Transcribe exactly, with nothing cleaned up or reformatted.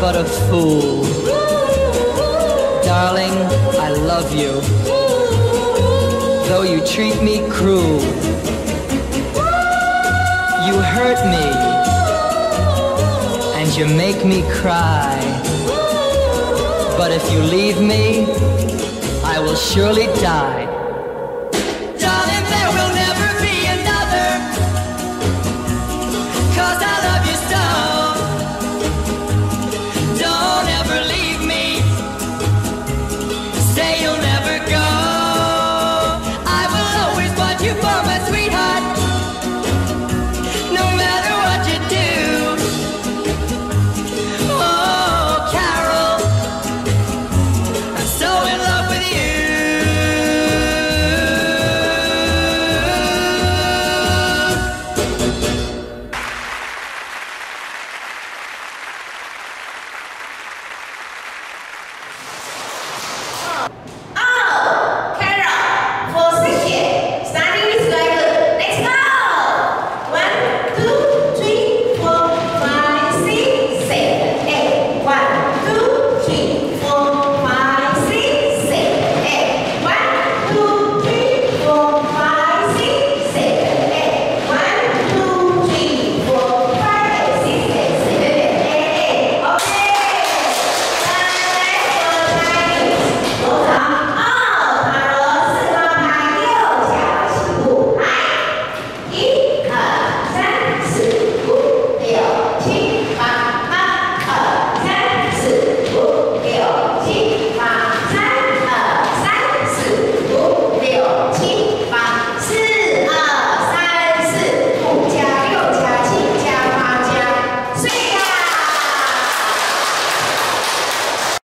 but a fool. Darling, I love you, though you treat me cruel. You hurt me, and you make me cry. But if you leave me, I will surely die. Darling, there will never be another, 'cause I love you.